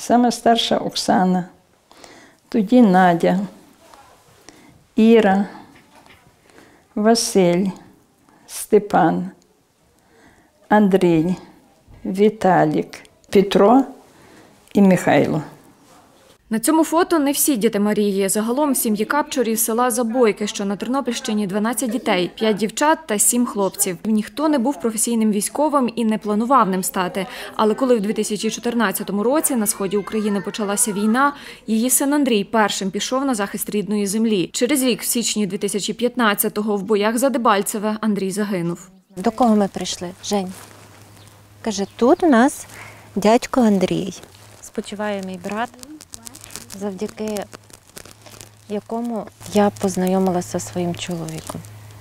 Саме старша Оксана, тоді Надя, Іра, Василь, Степан, Андрій, Віталік, Петро і Михайло. На цьому фото не всі діти Марії. Загалом в сім'ї Капчурів села Забойки, що на Тернопільщині, 12 дітей, 5 дівчат та 7 хлопців. Ніхто не був професійним військовим і не планував ним стати. Але коли в 2014 році на сході України почалася війна, її син Андрій першим пішов на захист рідної землі. Через рік, в січні 2015-го, в боях за Дебальцеве Андрій загинув. До кого ми прийшли? Жень. Каже, тут у нас дядько Андрій. Спочиває мій брат, завдяки якому я познайомилася зі своїм чоловіком.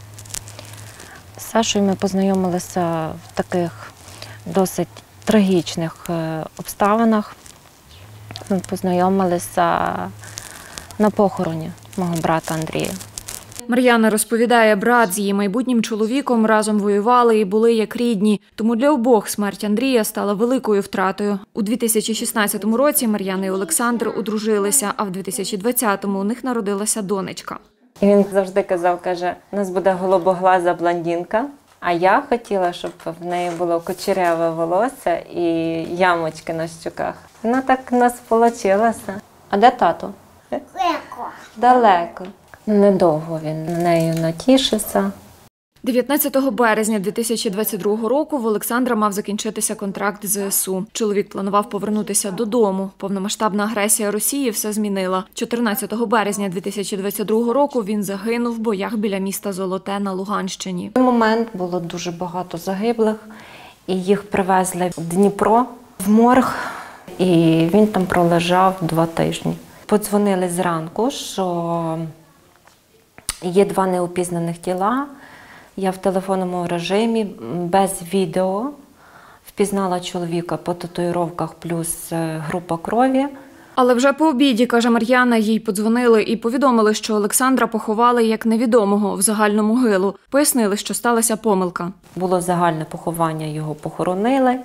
З Сашою ми познайомилися в таких досить трагічних обставинах. Ми познайомилися на похороні мого брата Андрія. Мар'яна розповідає, брат з її майбутнім чоловіком разом воювали і були як рідні. Тому для обох смерть Андрія стала великою втратою. У 2016 році Мар'яна і Олександр одружилися, а в 2020-му у них народилася донечка. І він завжди казав, каже, у нас буде голубоглаза блондинка, а я хотіла, щоб в неї було кучеряве волосся і ямочки на щоках. Ну так у нас вийшло. А де тато? Далеко. Недовго він нею натішився. 19 березня 2022 року в Олександра мав закінчитися контракт з ЗСУ. Чоловік планував повернутися додому. Повномасштабна агресія Росії все змінила. 14 березня 2022 року він загинув в боях біля міста Золоте на Луганщині. В той момент було дуже багато загиблих, і їх привезли в Дніпро, в морг, і він там пролежав 2 тижні. Подзвонили зранку, що є 2 неопізнаних тіла. Я в телефонному режимі, без відео, впізнала чоловіка по татуїровках плюс група крові. Але вже по обіді, каже Мар'яна, їй подзвонили і повідомили, що Олександра поховали як невідомого в загальну могилу. Пояснили, що сталася помилка. Було загальне поховання, його похоронили.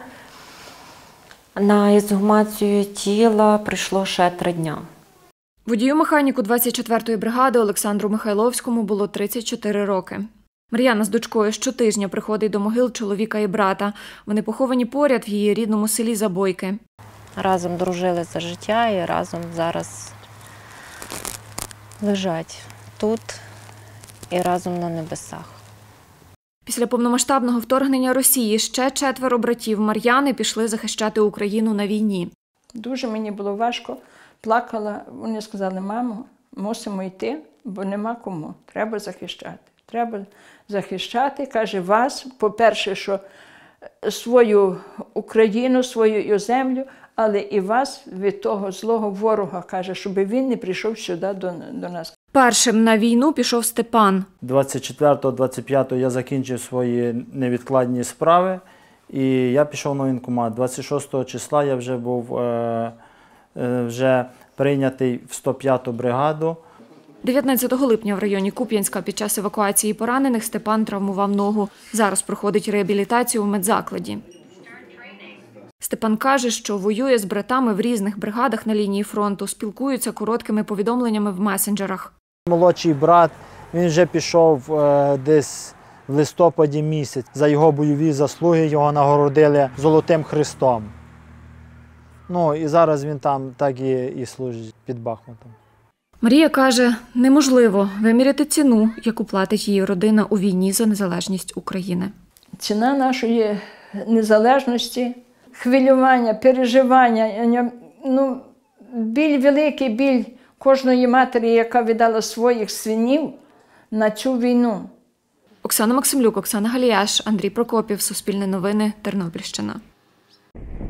На ексгумацію тіла прийшло ще 3 дня. Водію-механіку 24-ї бригади Олександру Михайловському було 34 роки. Мар'яна з дочкою щотижня приходить до могил чоловіка і брата. Вони поховані поряд в її рідному селі Забойки. Разом дружили за життя і разом зараз лежать тут і разом на небесах. Після повномасштабного вторгнення Росії ще 4 братів Мар'яни пішли захищати Україну на війні. Дуже мені було важко. Плакала, вони сказали, мамо, мусимо йти, бо нема кому. Треба захищати. Треба захищати, каже, вас, по-перше, що свою Україну, свою землю, але і вас від того злого ворога, каже, щоб він не прийшов сюди до нас. Першим на війну пішов Степан. 24-25 я закінчив свої невідкладні справи і я пішов на воєнкомат. 26 числа я вже був вже прийнятий в 105-ту бригаду. 19 липня в районі Куп'янська під час евакуації поранених Степан травмував ногу. Зараз проходить реабілітацію в медзакладі. Степан каже, що воює з братами в різних бригадах на лінії фронту, спілкуються короткими повідомленнями в месенджерах. Молодший брат, він вже пішов десь в листопаді місяць. За його бойові заслуги його нагородили Золотим Хрестом. Ну і зараз він там так і служить під Бахмутом. Марія каже, неможливо виміряти ціну, яку платить її родина у війні за незалежність України. Ціна нашої незалежності, хвилювання, переживання, ну, біль, великий біль кожної матері, яка віддала своїх синів на цю війну. Оксана Максимлюк, Оксана Галіяш, Андрій Прокопів, Суспільне новини, Тернопільщина.